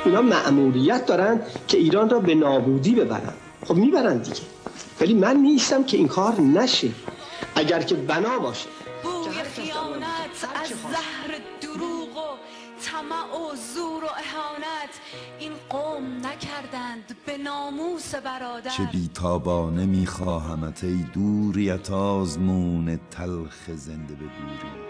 اینا مأموریت دارن که ایران را به نابودی ببرن. خب میبرن دیگه، ولی من نیستم که این کار نشه. اگر که بنا باشه بوی خیانت از زهر دروغ و طمع و زور و اهانت این قوم نکردند به ناموس برادر. چه بیتابانه میخواهمت ای دوریت آزمون تلخ زنده به گوری.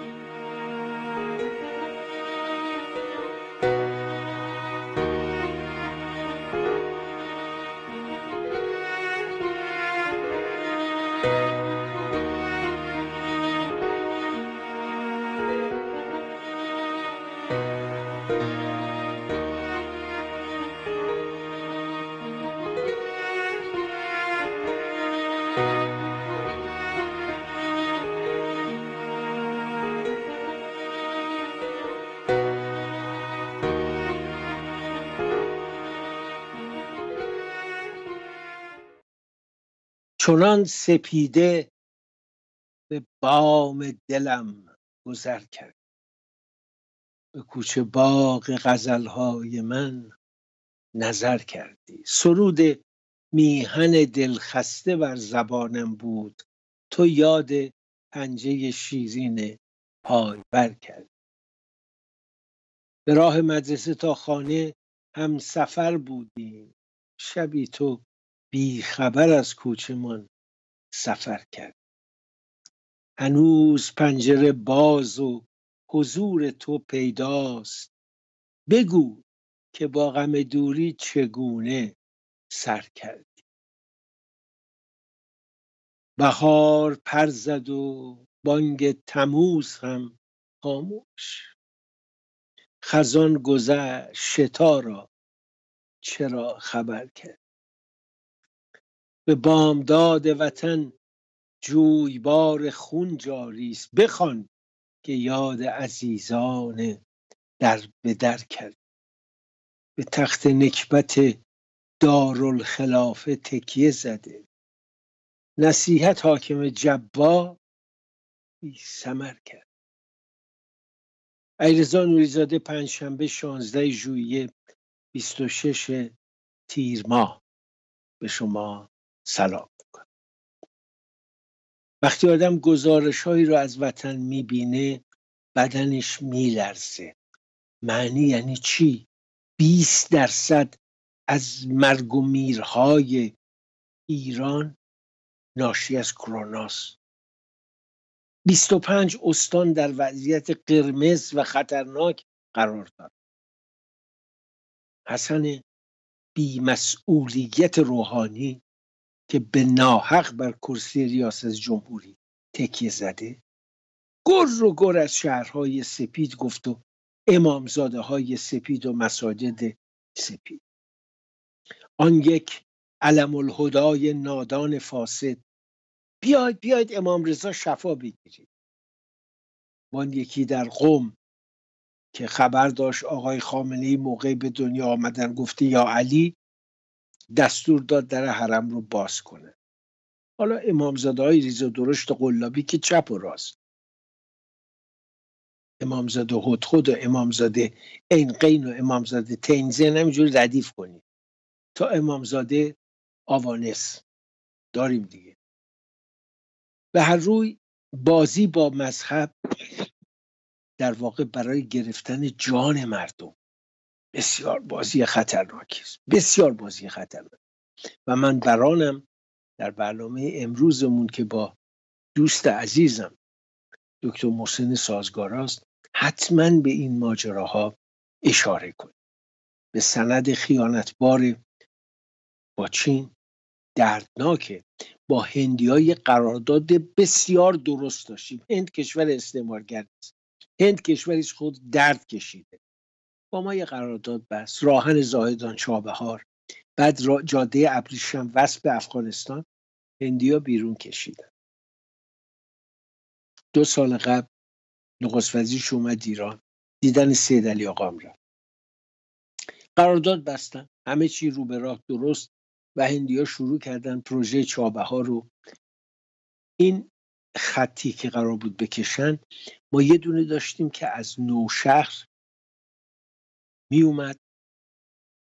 چنان سپیده به بام دلم گذر کرد، به کوچه باغ غزلهای من نظر کردی. سرود میهن دلخسته بر زبانم بود، تو یاد پنجه شیرین پای بر کردی. به راه مدرسه تا خانه هم سفر بودیم، شبی تو بی خبر از کوچمان سفر کرد. هنوز پنجره باز و حضور تو پیداست، بگو که با غم دوری چگونه سر کردی. بهار پر زد و بانگ تموز هم خاموش، خزان گذشت شتا را چرا خبر کرد. به بامداد وطن جویبار خون جاری است، بخوان که یاد عزیزان در به در کرد. به تخت نکبت دارالخلافه تکیه زده، نصیحت حاکم جبار بی ثمر کرد. علیرضا نوری‌زاده، پنجشنبه 16 ژوئیه 26 تیر ماه. به شما سلام میکنم. وقتی آدم گزارش‌هایی رو از وطن میبینه بدنش میلرزه. معنی یعنی چی؟ 20% از مرگ و میرهای ایران ناشی از کروناست. 25 استان در وضعیت قرمز و خطرناک قرار دارد. حسن بی‌مسئولیت روحانی که به ناحق بر کرسی ریاست جمهوری تکیه زده، گر و گر از شهرهای سپید گفت و امامزاده های سپید و مساجد سپید. آن یک علم الهدای نادان فاسد، بیاید امام رضا شفا بگیرید. وان یکی در قم که خبر داشت آقای خامنه‌ای موقع به دنیا آمدن گفته یا علی، دستور داد در حرم رو باز کنه. حالا امامزاده های ریز و درشت قلابی که چپ و راست، امامزاده هدهد و امامزاده عینقین و امامزاده تنزین همینجوری ردیف کنید تا امامزاده آوانس داریم دیگه. به هر روی بازی با مذهب در واقع برای گرفتن جان مردم بسیار بازی خطرناکی است، بسیار بازی خطرناک. و من برانم در برنامه امروزمون که با دوست عزیزم دکتر محسن سازگاراست حتما به این ماجراها اشاره کنیم. به سند خیانتبار با چین دردناکه. با هندیای قرارداد بسیار درست داشتیم. هند کشور استعمارگر است، هند کشوری است خود درد کشیده، با ما یه قرارداد بس. راهن زاهدان چابهار، بعد جاده ابریشم وصل به افغانستان، هندیا بیرون کشیدن. 2 سال قبل نخست وزیرش اومد ایران، دیدن سید علی آقام رفت، قرارداد بستن، همه چی رو به راه درست و هندیا شروع کردن پروژه چابهار رو. این خطی که قرار بود بکشن، ما یه دونه داشتیم که از نوشهر می اومد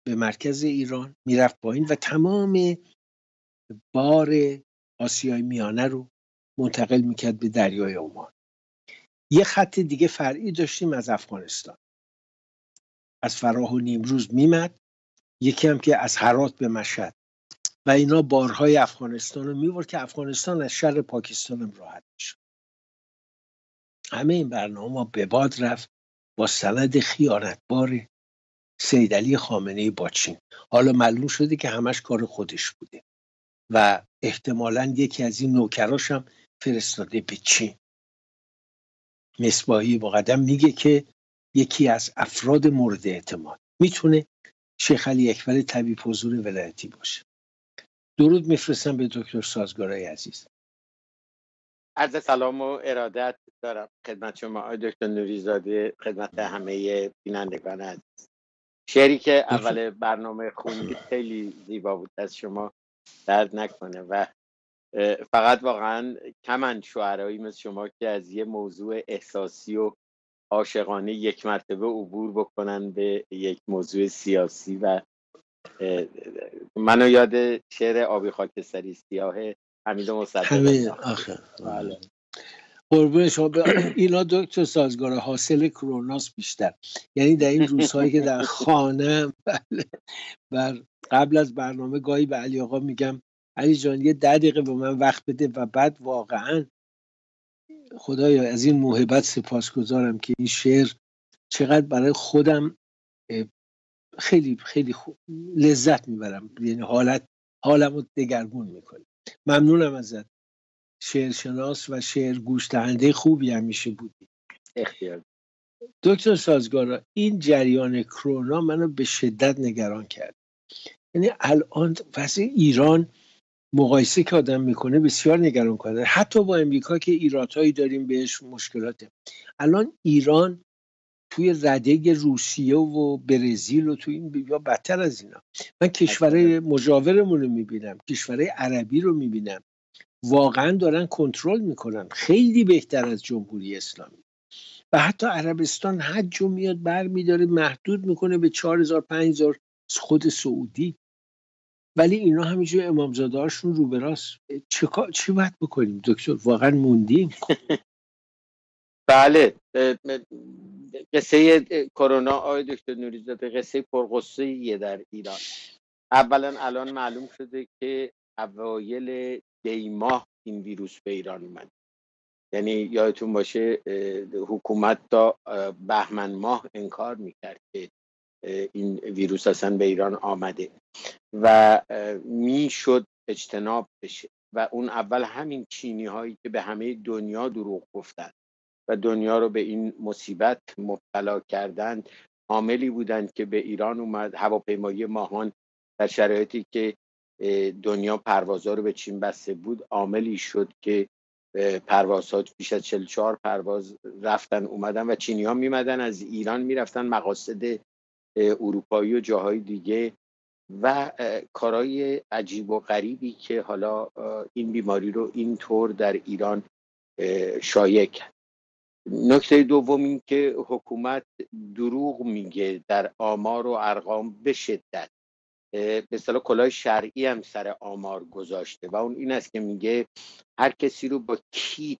به مرکز ایران، میرفت پایین و تمام بار آسیای میانه رو منتقل میکرد به دریای عمان. یه خط دیگه فرعی داشتیم از افغانستان، از فراه و نیمروز میمد، یکی هم که از هرات به مشهد و اینا بارهای افغانستان رو میبرد که افغانستان از شر پاکستان هم راحت میشد. همه این برنامه به باد رفت با سند خیانتبار سید علی خامنه‌ای با چین. حالا معلوم شده که همش کار خودش بوده و احتمالاً یکی از این نوکراش هم فرستاده به چین. مصباحی با قدم میگه که یکی از افراد مورد اعتماد میتونه شیخ علی اکبر طبیب حضور ولایتی باشه. درود میفرستم به دکتر سازگارای عزیز. عرض سلام و ارادت دارم خدمت شما آقای دکتر نوریزاده، خدمت همه بینندگان عزیز. شعری که اول برنامه خوندید خیلی زیبا بود، از شما درد نکنه و فقط واقعا کمند شعرایی مثل شما که از یه موضوع احساسی و عاشقانه یک مرتبه عبور بکنن به یک موضوع سیاسی. و منو یاد شعر آبی خاکستری سیاه حمید مصدق همین آخه قربون شما. اینا دکتر سازگار حاصل کروناس بیشتر، یعنی در این روزهایی که در خانه و قبل از برنامه گاهی به علی آقا میگم علی جان یه 10 دقیقه به من وقت بده و بعد واقعا خدایا از این موهبت سپاسگزارم که این شعر چقدر برای خودم خیلی خیلی لذت میبرم، یعنی حالمو دگرگون میکنه. ممنونم ازت، شعرشناس و شعر گوش دهنده خوبی همیشه بودی. اختیار. دکتر سازگارا، این جریان کرونا منو به شدت نگران کرد. یعنی الان وضع ایران مقایسه که آدم میکنه بسیار نگران کننده، حتی با امریکا که ایرادهایی داریم بهش مشکلاته. الان ایران توی رده روسیه و برزیل و توی این یا بدتر از اینا. من کشورهای مجاورمون رو میبینم، کشورهای عربی رو میبینم واقعا دارن کنترل میکنن، خیلی بهتر از جمهوری اسلامی. و حتی عربستان حج رو میاد بر میداره محدود میکنه به 4000 5000 خود سعودی، ولی اینا همینجور امامزاده هاشون رو به راست. چی باید بکنیم دکتر؟ واقعا موندیم. بله، قصه کرونا آقای دکتر نوریزاده قصه پرقصه‌ایه در ایران. اولا الان معلوم شده که اوایل دی ماه این ویروس به ایران اومد، یعنی یادتون باشه حکومت تا بهمن ماه انکار میکرد که این ویروس اصلا به ایران آمده و میشد اجتناب بشه. و اون اول همین چینی هایی که به همه دنیا دروغ گفتن و دنیا رو به این مصیبت مبتلا کردند عاملی بودند که به ایران اومد. هواپیمایی ماهان در شرایطی که دنیا پروازها رو به چین بسته بود عاملی شد که پروازها بیش از 44 پرواز رفتن اومدن و چینی ها میمدن از ایران میرفتن مقاصد اروپایی و جاهای دیگه و کارهای عجیب و غریبی که حالا این بیماری رو اینطور در ایران شایع کرد. نکته دوم این که حکومت دروغ میگه در آمار و ارقام به شدت. به اصطلاح کلاه شرعی هم سر آمار گذاشته و اون این است که میگه هر کسی رو با کیت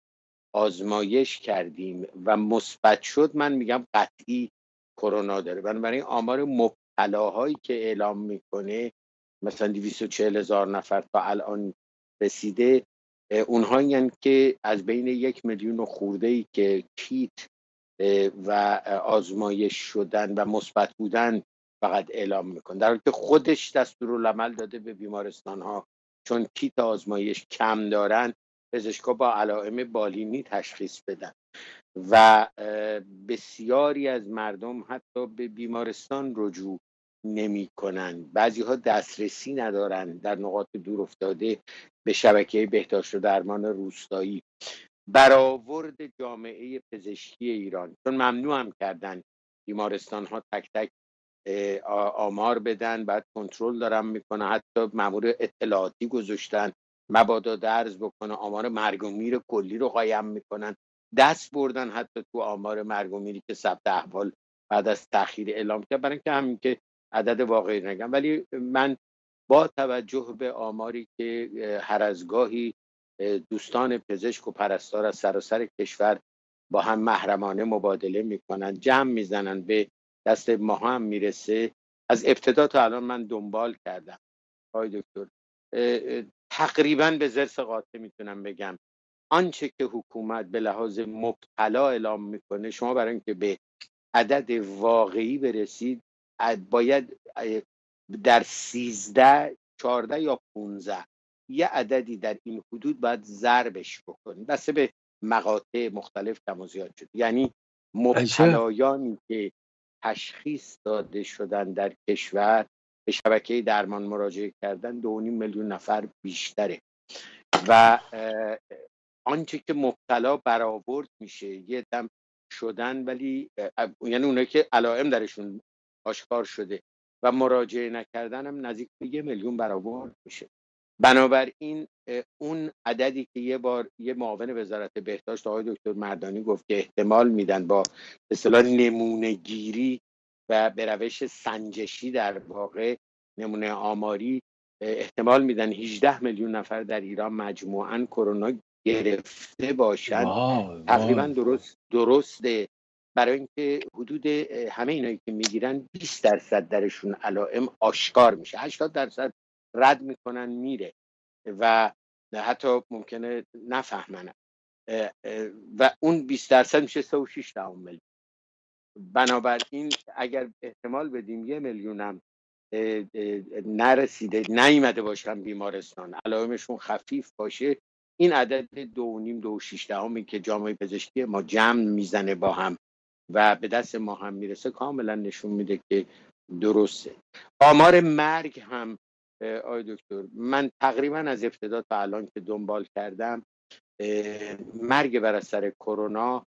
آزمایش کردیم و مثبت شد، من میگم قطعی کرونا داره. بنابراین آمار مبتلاهایی که اعلام میکنه مثلا 240,000 نفر تا الان رسیده، اونها یعنی که از بین 1,000,000 خورده‌ای که کیت و آزمایش شدن و مثبت بودن فقط اعلام میکنه، در حالی که خودش دستورالعمل داده به بیمارستان ها چون کیت آزمایش کم دارن پزشکا با علائم بالینی تشخیص بدن و بسیاری از مردم حتی به بیمارستان رجوع نمی کنند. بعضی ها دسترسی ندارن در نقاط دور افتاده به شبکه بهداشت و درمان روستایی. برآورد جامعه پزشکی ایران، چون ممنوع هم کردن بیمارستان ها تک تک آمار بدن، بعد کنترل دارن میکنه، حتی مأمور اطلاعاتی گذاشتن مبادا درز بکنه، آمار مرگ و میر کلی رو قایم میکنن، دست بردن حتی تو آمار مرگ و میری که ثبت احوال بعد از تأخیر اعلام کرد، برای اینکه همین که عدد واقعی نگم، ولی من با توجه به آماری که هر از گاهی دوستان پزشک و پرستار از سراسر کشور با هم محرمانه مبادله میکنن، جمع میزنن، به دست ما هم میرسه. از ابتدا تا الان من دنبال کردم آقای دکتر، تقریبا به ضرس قاطع میتونم بگم آنچه که حکومت به لحاظ مبتلا اعلام میکنه، شما برای اینکه به عدد واقعی برسید باید در 13 14 یا 15 یه عددی در این حدود باید ضربش بکنید، بسته به مقاطع مختلف کم و زیاد شد. یعنی مبتلایانی که تشخیص داده شدن در کشور به شبکه درمان مراجعه کردن 2.5 میلیون نفر بیشتره و آنچه که مبتلا برآورد میشه یه دم شدن، ولی یعنی اونایی که علائم درشون آشکار شده و مراجعه نکردن هم نزدیک به 1 میلیون برآورد میشه. بنابراین اون عددی که یه بار یه معاون وزارت بهداشت آقای دکتر مردانی گفت که احتمال میدن با به اصطلاح نمونه گیری و به روش سنجشی در واقع نمونه آماری احتمال میدن 18 میلیون نفر در ایران مجموعاً کرونا گرفته باشن، تقریبا درسته، برای اینکه حدود همه اینایی که میگیرن 20% درشون علائم آشکار میشه، 80% رد میکنن میره و حتی ممکنه نفهمن و اون 20% میشه 3.6 میلیون. بنابراین اگر احتمال بدیم 1 میلیونم نرسیده نیامده باشن بیمارستان، علائمشون خفیف باشه، این عدد 2.5-2.6 که جامعه پزشکی ما جمع میزنه با هم و به دست ما هم میرسه کاملا نشون میده که درسته. آمار مرگ هم آقای دکتر، من تقریبا از ابتدا تا الان که دنبال کردم مرگ بر اثر کرونا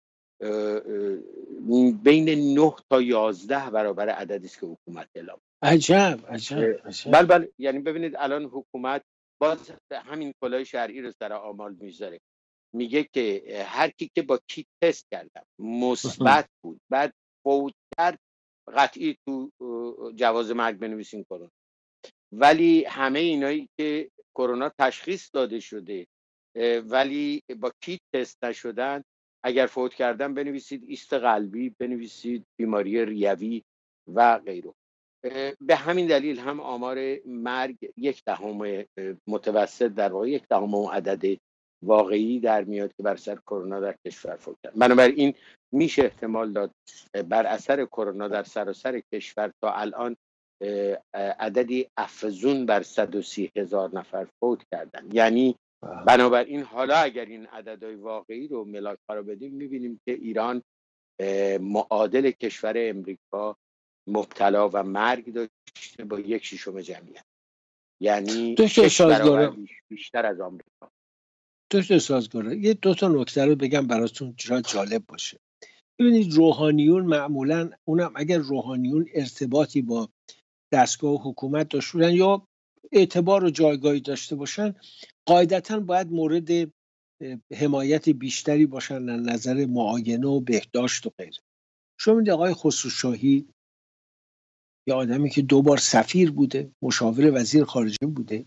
بین 9 تا 11 برابر عددی است که حکومت اعلام. عجب. بله یعنی ببینید الان حکومت باز همین کلاه شرعی رو سر آمال میذاره، میگه که هر کی که با کیت تست کردن مثبت بود بعد فوت کرد قطعی تو جواز مرگ بنویسین کرونا، ولی همه اینایی که کرونا تشخیص داده شده ولی با کیت تست نشدن اگر فوت کردن بنویسید ایست قلبی، بنویسید بیماری ریوی و غیره. به همین دلیل هم آمار مرگ 1/10 متوسط در واقع 1/10 عدد واقعی در میاد که بر اثر کرونا در کشور فوت کرد. بنابراین میشه احتمال داد بر اثر کرونا در سراسر کشور تا الان عددی افزون بر 130,000 نفر فوت کردن. یعنی بنابراین حالا اگر این عددهای واقعی رو ملاک قرار بدیم میبینیم که ایران معادل کشور امریکا مبتلا و مرگ داشته با 1/6 جمعیت، یعنی 6 برابر بیشتر از آمریکا. دکتر سازگاره یه 2 تا نکته رو بگم براتون شاید جالب باشه. ببینید روحانیون معمولا اونم اگر روحانیون ارتباطی با دستگاه و حکومت داشتن یا اعتبار و جایگاهی داشته باشن قاعدتاً باید مورد حمایت بیشتری باشن از نظر معاینه و بهداشت و غیره. شما می‌دونید آقای خسرو شاهی یه آدمی که 2 بار سفیر بوده، مشاور وزیر خارجه بوده،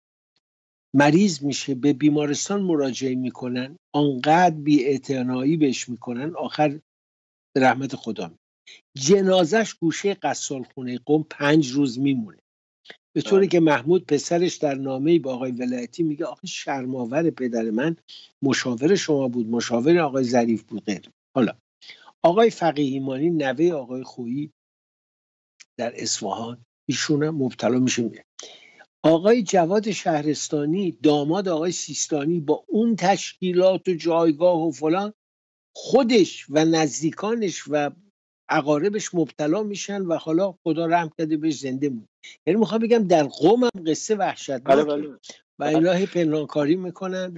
مریض میشه به بیمارستان مراجعه میکنن، آنقدر بی‌اعتنایی بهش میکنن آخر به رحمت خدا جنازش گوشه قصالخونه قم 5 روز میمونه، به طوری که محمود پسرش در نامه‌ای با آقای ولایتی میگه آخه شرم‌آور پدر من مشاور شما بود، مشاور آقای ظریف بود غیر. حالا آقای فقیهیمانی نوه آقای خویی در اصفهان ایشون هم مبتلا میشه. آقای جواد شهرستانی داماد آقای سیستانی با اون تشکیلات و جایگاه و فلان خودش و نزدیکانش و اقاربش مبتلا میشن و حالا خدا رحم کرده بهش زنده موند. یعنی میخوام بگم در قم هم قصه وحشتناکه و اینا پنهانکاری میکنن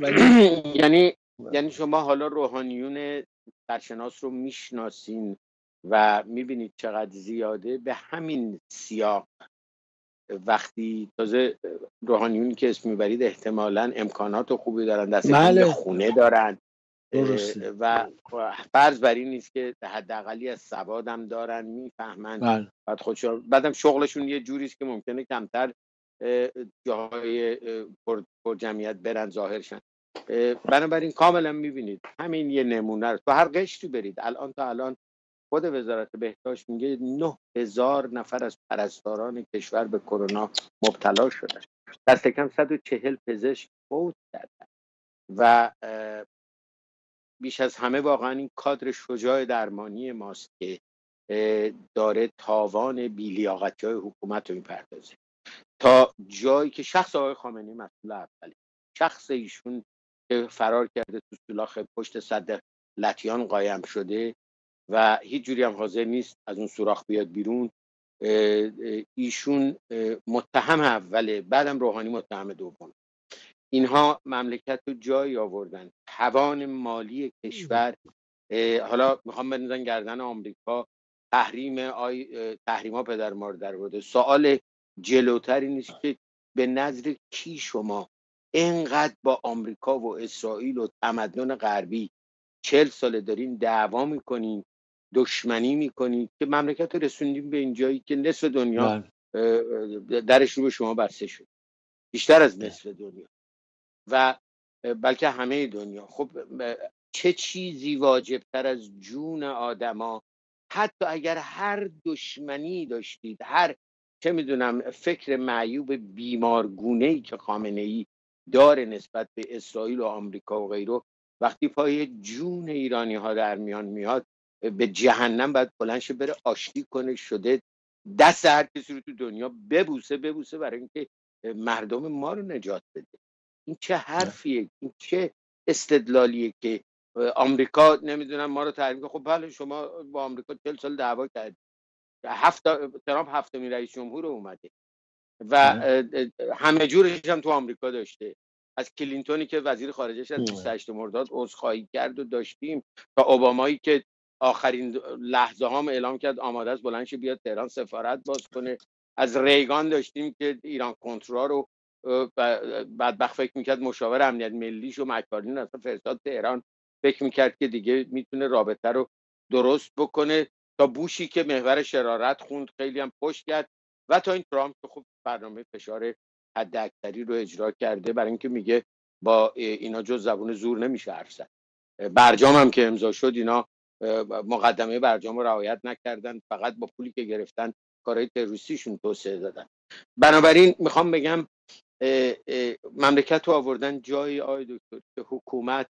یعنی شما حالا روحانیون سرشناس رو میشناسین و میبینید چقدر زیاده. به همین سیاق وقتی تازه روحانیونی که اسم میبرید احتمالاً امکانات خوبی دارن، دست خونه دارن، درسته. و فرض بر این نیست که حداقلی از سوادم دارن، میفهمن، بله. بعدم شغلشون یه جوری است که ممکنه کمتر جاهای پر جمعیت برن ظاهرشن. بنابراین کاملا میبینید همین یه نمونه رو تو هر قشری برید. تا الان خود وزارت بهداشت میگه 9000 نفر از پرستاران کشور به کرونا مبتلا شدن، دست کم 140 پزشک فوت کردن و بیش از همه واقعا این کادر شجاع درمانی ماست که داره تاوان بی‌لیاقتی‌های حکومت رو میپردازه تا جایی که شخص آقای خامنه‌ای مسئول اوله. شخص ایشون که فرار کرده تو سولاخ پشت سد لطیان قایم شده و هیچ جوری هم حاضر نیست از اون سوراخ بیاد بیرون، ایشون متهم اوله، بعدم روحانی متهم دوم. اینها مملکت رو جایی آوردن، توان مالی کشور. حالا میخوام بندازن گردن آمریکا، تحریما پدر مادر بوده. سوال جلوتری نیست که به نظر کی شما اینقدر با آمریکا و اسرائیل و تمدن غربی 40 ساله دارین دعوا میکنین، دشمنی میکنین که مملکت رو رسوندیم به این جایی که نصف دنیا درش رو به شما بسته شد، بیشتر از نصف دنیا و بلکه همه دنیا. خب چه چیزی واجبتر از جون آدما؟ حتی اگر هر دشمنی داشتید، هر چه میدونم فکر معیوب بیمارگونه‌ای که خامنه‌ای داره نسبت به اسرائیل و آمریکا و غیره، وقتی پای جون ایرانی ها در میان میاد، به جهنم باید بلند شه بره آشتی کنه، شده دست هر کسی رو تو دنیا ببوسه برای اینکه مردم ما رو نجات بده. این چه حرفیه؟ این چه استدلالیه که آمریکا نمیدونم ما رو تحریم. خب بله شما با آمریکا 40 سال دعوا کردید، ترامپ هفتمین رئیس جمهور اومده و همه جورش هم تو آمریکا داشته، از کلینتونی که وزیر خارجه‌اش از 28 مرداد عذرخواهی کرد و داشتیم، تا اوبامایی که آخرین لحظه هم اعلام کرد آماده است بلند شه بیاد تهران سفارت باز کنه، از ریگان داشتیم که ایران کنترل رو بدبخت فکر میکرد مشاور امنیت ملیش و مکارین اصلا فرستاد تهران، فکر میکرد که دیگه میتونه رابطه رو درست بکنه، تا بوشی که محور شرارت خوند خیلی هم پشت کرد و تا این ترامپ که خب برنامه فشار حد اکثری رو اجرا کرده برای اینکه میگه با اینا جز زبون زور نمیشه حرف زد. برجام هم که امضا شد اینا مقدمه برجام رو رعایت نکردن، فقط با پولی که گرفتن کارهای تروریستیشون توسعه دادن. بنابراین میخوام بگم مملکت رو آوردن جایی آقای دکتر که حکومت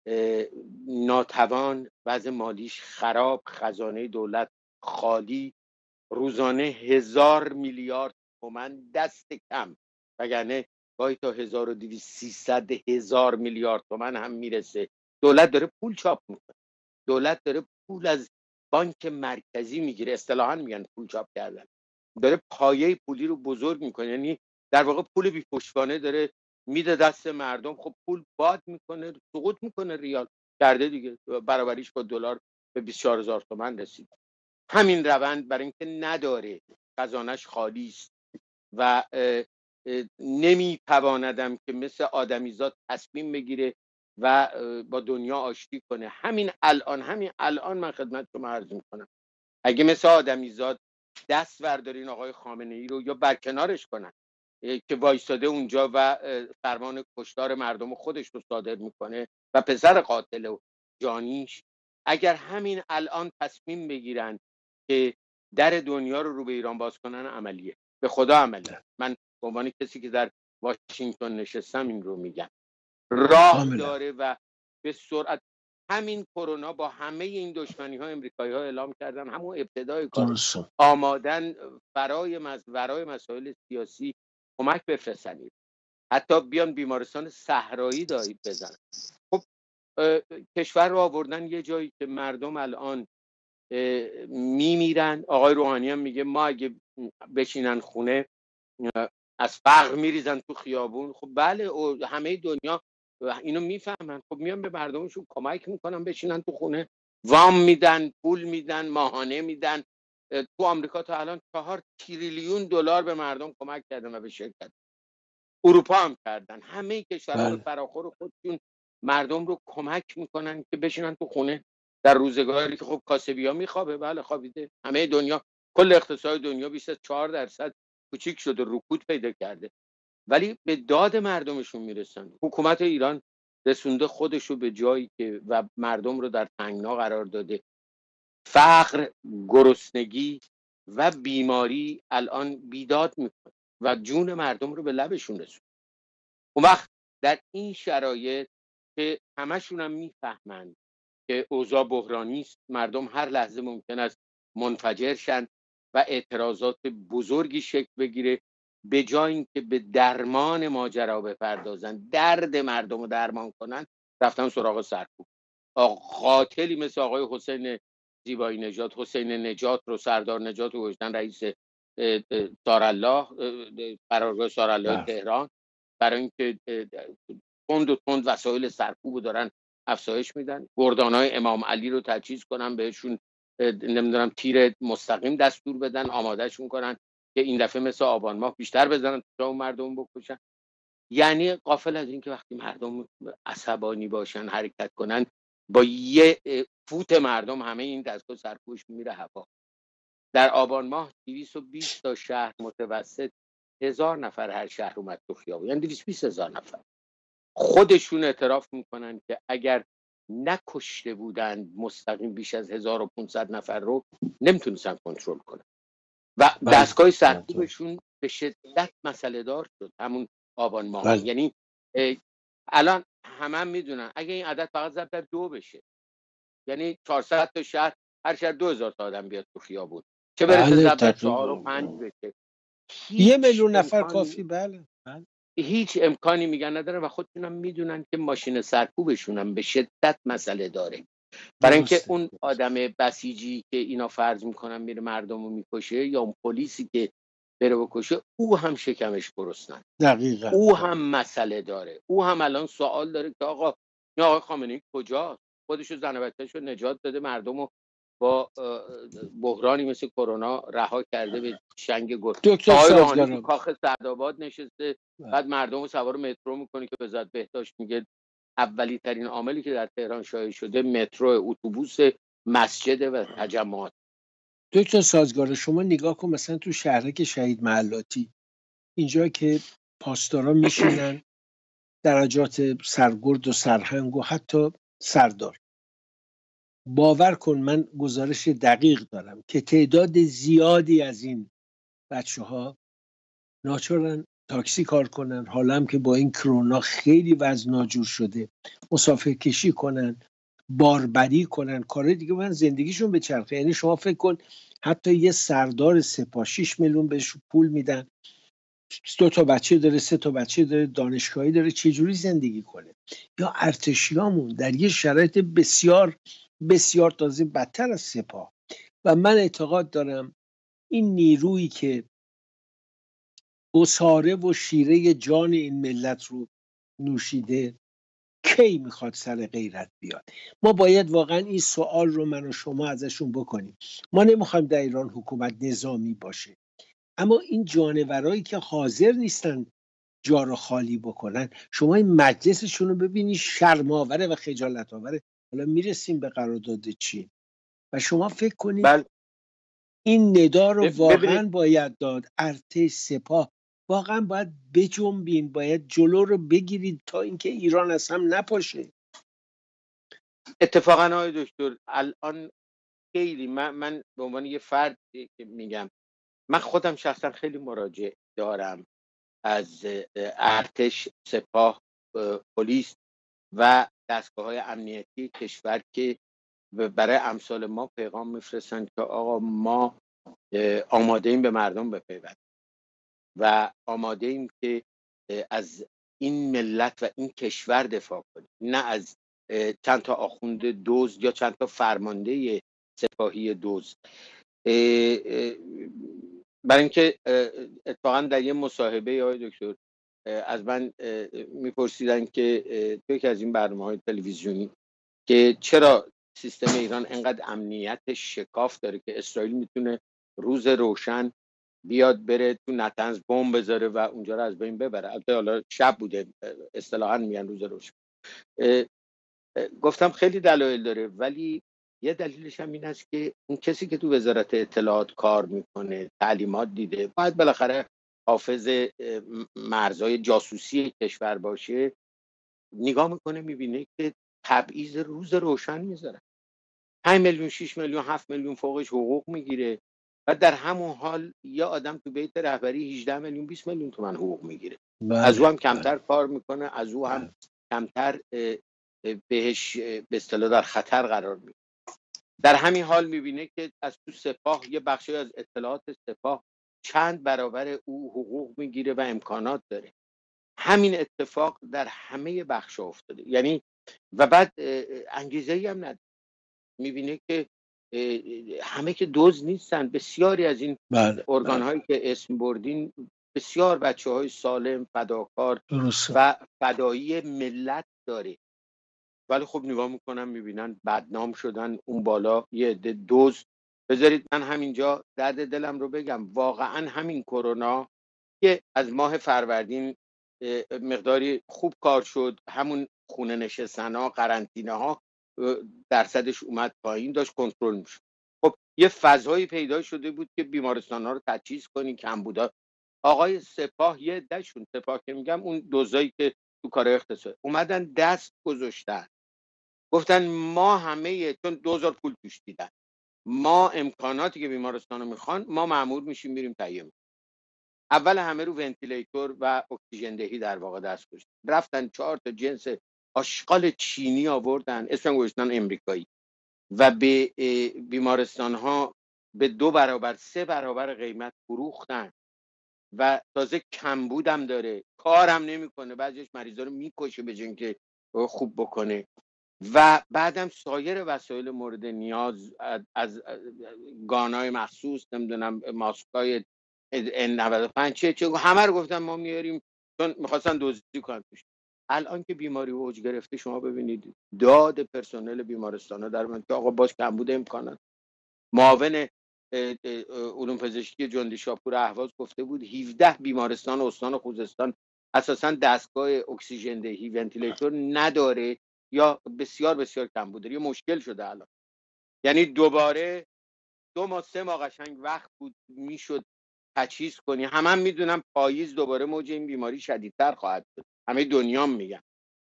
ناتوان، وضع مالیش خراب، خزانه دولت خالی، روزانه 1000 میلیارد تومان دست کم، وگرنه گاهی تا 1200-300 میلیارد تومان هم میرسه. دولت داره پول چاپ میکنه، دولت داره پول از بانک مرکزی میگیره، اصطلاحاً میگن پول چاپ کردن، داره پایه پولی رو بزرگ میکنه، یعنی در واقع پول بی پشتوانه داره میده دست مردم. خب پول باد میکنه، سقوط میکنه، ریال کرده دیگه، برابریش با دلار به 24000 تومان رسید. همین روند برای اینکه نداره، خزانش خالی است و نمیتواندم که مثل آدمیزاد تصمیم بگیره و با دنیا آشتی کنه. همین الان من خدمت شما عرض میکنم اگه مثل آدمیزاد دست بردارین آقای خامنه ای رو یا برکنارش کنن که وایستاده اونجا و فرمان کشتار مردم خودش رو صادر میکنه و پسر قاتل و جانیش، اگر همین الان تصمیم بگیرن که در دنیا رو به ایران باز کنن، عملیه، به خدا عملیه. من به عنوان کسی که در واشنگتن نشستم این رو میگم، راه داره و به سرعت. همین کرونا با همه این دشمنی ها امریکایی ها اعلام کردن همون ابتدای کار آمادن برای مسائل سیاسی کمک بفرستن، حتی بیان بیمارستان صحرایی دارید بزنن. خب کشور رو آوردن یه جایی که مردم الان میمیرن. آقای روحانی هم میگه ما اگه بشینن خونه از فقر میریزن تو خیابون. خب بله همه دنیا اینو میفهمن، خب میان به مردمشون کمک میکنن بشینن تو خونه، وام میدن، پول میدن، ماهانه میدن. تو آمریکا تا الان 4 تریلیون دلار به مردم کمک کردن و به شرکت. اروپا هم کردن، همه کشورهای فراخور خودشون مردم رو کمک میکنن که بشینن تو خونه در روزگاری که خب کاسبی ها میخوابه. بله خوابیده. همه دنیا، کل اقتصاد دنیا 24% کوچیک شده، رکود پیدا کرده، ولی به داد مردمشون میرسن. حکومت ایران رسونده خودشو به جایی که و مردم رو در تنگنا قرار داده. فقر، گرسنگی و بیماری الان بیداد میکنه و جون مردم رو به لبشون رسون. اون وقت در این شرایط که همشون هم میفهمند که اوضاع بحرانی است، مردم هر لحظه ممکن است منفجر شن و اعتراضات بزرگی شکل بگیره، به جای اینکه به درمان ماجرا بپردازن، درد مردم رو درمان کنن، رفتن سراغ سرکوب. قاتلی مثل آقای حسین زیبایی نژاد، حسین نجات رو، سردار نجات رو گذاشتن رئیس سارالله، قرارگاه سارالله تهران، برای اینکه تند و تند وسایل سرکوب رو دارن افزایش میدن. گردانای امام علی رو تجهیز کنن، بهشون نمیدونم تیر مستقیم دستور بدن، آمادهشون کنن که این دفعه مثل آبان ماه بیشتر بزنن تا اون مردم بکشن. یعنی غافل از این که وقتی مردم عصبانی باشن، حرکت کنن، با یه فوت مردم همه این دستگاه سرکوبش میره هوا. در آبان ماه 220 تا شهر متوسط 1000 نفر هر شهر اومد تو خیابون، یعنی 220,000 نفر. خودشون اعتراف میکنن که اگر نکشته بودن مستقیم بیش از 1500 نفر رو، نمیتونستن کنترل کنن و دستگاه سرکوبشون به شدت مسئله دار شد همون آبان ماه. یعنی الان همه میدونن اگه این عدد فقط ضرب در 2 بشه، یعنی 400 تا شهر، هر شهر 2000 تا آدم بیاد تو خیابون، چه برسه ضرب در 4 و 5 بشه، 1,000,000 نفر کافی. بله. هیچ امکانی میگن ندارن و خودشون هم میدونن که ماشین سرکوبشون هم به شدت مسئله داره. برای اینکه اون آدم بسیجی که اینا فرض میکنن میره مردم رو میکشه، یا اون پلیسی که بره بکشه، او هم شکمش گرسنه، دقیقاً او هم مسئله داره، او هم الان سوال داره که آقا این آقای خامنه‌ای کجاست؟ خودشو زن و بچه‌شو نجات داده، مردم رو با بحرانی مثل کرونا رها کرده به شنگ دکتر آقای روحانی تو سازگارم کاخ سعدآباد نشسته، بعد مردم رو سوار مترو میکنه که وزارت بهداشت میگه اولی ترین عاملی که در تهران شایع شده مترو، اتوبوس، مسجد و تجمعات. دکتر سازگار، شما نگاه کن مثلا تو شهرک شهید محلاتی، اینجا که پاسدارا میشینن، درجات سرگرد و سرهنگ و حتی سردار، باور کن من گزارش دقیق دارم که تعداد زیادی از این بچه ها ناچارن تاکسی کار کنن، حالا هم که با این کرونا خیلی وضع ناجور شده، مسافر کشی کنن، باربری کنن، کارهای دیگه من زندگیشون به چرخه. یعنی شما فکر کن حتی یه سردار سپاه 6 میلیون بهش پول میدن، 2 تا بچه داره، 3 تا بچه داره، دانشگاهی داره، چجوری زندگی کنه؟ یا ارتشیامون در یه شرایط بسیار بسیار تازه بدتر از سپاه. و من اعتقاد دارم این نیرویی که اصاره و شیره جان این ملت رو نوشیده کی میخواد سر غیرت بیاد؟ ما باید واقعا این سوال رو من و شما ازشون بکنیم. ما نمیخوایم در ایران حکومت نظامی باشه، اما این جانورایی که حاضر نیستن جا رو خالی بکنن، شما این مجلسشون رو ببینی، شرم‌آوره و خجالت آوره. حالا میرسیم به قرارداد چین و شما فکر کنید این ندا رو واقعا باید داد. ارتش، سپاه واقعا باید بجنبین، باید جلو رو بگیرید تا اینکه ایران از هم نپاشه. اتفاقا آقای دکتر الان خیلی من به عنوان یه فرد که میگم، من خودم شخصا خیلی مراجع دارم از ارتش، سپاه، پلیس و دستگاه‌های امنیتی کشور که برای امثال ما پیغام میفرستن که آقا ما آماده ایم به مردم بپیوندیم و آماده ایم که از این ملت و این کشور دفاع کنیم، نه از چند تا آخوند دزد یا چند تا فرمانده سپاهی دزد. برای اینکه اتفاقا در یه مصاحبه آقای دکتر از من میپرسیدن که تو یکی از این برنامه‌های تلویزیونی که چرا سیستم ایران انقدر امنیت شکاف داره که اسرائیل میتونه روز روشن بیاد بره تو نتنز بمب بذاره و اونجا رو از بین ببره. البته حالا شب بوده، اصطلاحاً میگن روز روشن. گفتم خیلی دلایل داره، ولی یه دلیلش هم این است که اون کسی که تو وزارت اطلاعات کار میکنه، تعلیمات دیده، باید بالاخره حافظ مرزهای جاسوسی کشور باشه. نگاه میکنه میبینه که تبعیض روز روشن میذاره، 5 میلیون 6 میلیون 7 میلیون فوقش حقوق میگیره و در همون حال یه آدم تو بیت رهبری 18 میلیون 20 میلیون تومان حقوق میگیره. از او هم کمتر کار میکنه، از او هم کمتر بهش به اصطلاح در خطر قرار میگیره. در همین حال میبینه که از تو سپاه یه بخشی از اطلاعات سپاه چند برابر او حقوق میگیره و امکانات داره. همین اتفاق در همه بخشا افتاده، یعنی و بعد انگیزه‌ای هم نداره. میبینه که همه که دزد نیستن، بسیاری از این ارگان‌هایی که اسم بردین بسیار بچه‌های سالم، فداکار و فدایی ملت داره، ولی خب نگاه میکنن میبینن بدنام شدن اون بالا یه عده دزد. بذارید من همینجا درد دلم رو بگم، واقعا همین کرونا که از ماه فروردین مقداری خوب کار شد، همون خونه نشستن ها، قرنطینه ها درصدش اومد پایین، داشت کنترل میشد. خب یه فضایی پیدا شده بود که بیمارستان ها رو تجهیز کنی، کم بودا. آقای سپاه یه عده‌شون، سپاه که میگم اون دوزایی که تو کار اقتصاد اومدن دست گذاشتن، گفتن ما همه چون 2000 پول توش دیدن، ما امکاناتی که بیمارستان رو میخوان ما مأمور میشیم میریم تهیه میکنیم. اول همه رو ونتیلیتور و اکسیژن دهی در واقع دست گذاشتن، رفتن 4 تا جنس آشغال چینی آوردن، اسم گذاشتن امریکایی، و به بیمارستان ها به 2 برابر 3 برابر قیمت فروختن و تازه کمبودم داره، کارم نمیکنه، بعضیش مریضا رو میکشه به جای اینکه خوب بکنه. و بعدم سایر وسایل مورد نیاز از گانای مخصوص، نمیدونم ماسکای N95 چه همه رو گفتن ما میاریم، چون میخواستن دزدی کنن توش. الان که بیماری اوج گرفته شما ببینید داد پرسنل بیمارستان ها در من که آقا باش کمبود امکانات. معاون علوم پزشکی جندی شاپور اهواز گفته بود 17 بیمارستان استان خوزستان اساسا دستگاه اکسیژن دهی ونتیلیتور نداره یا بسیار بسیار کم بوده. یه مشکل شده الان، یعنی دوباره 2 ماه 3 ماه قشنگ وقت بود میشد تجهیز کنی. هم میدونم پاییز دوباره موج این بیماری شدیدتر خواهد شد، همه دنیا میگن،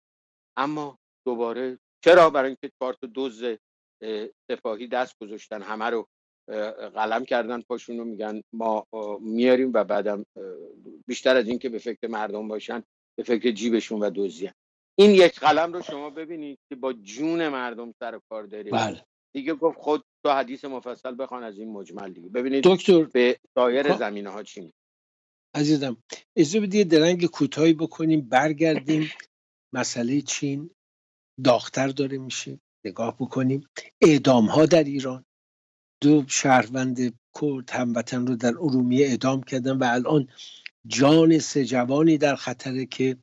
اما دوباره چرا؟ برای اینکه 4 تا دوز سپاهی دست گذاشتن، همه رو قلم کردن پاشون رو، میگن ما میاریم و بعدم بیشتر از این که به فکر مردم باشن به فکر جیبشون و دزدی. این یک قلم رو شما ببینید که با جون مردم سر کار داره. بله. دیگه گفت خود تو حدیث مفصل بخوان از این مجمل دیگه ببینید دکتر به سایر زمینه ها چی میگه. عزیزم اجازه بدید درنگ کوتاهی بکنیم برگردیم. مسئله چین داغ‌تر داره میشه، نگاه بکنیم اعدام ها در ایران. 2 شهروند کرد هموطن رو در ارومیه اعدام کردن و الان جان 3 جوانی در خطره که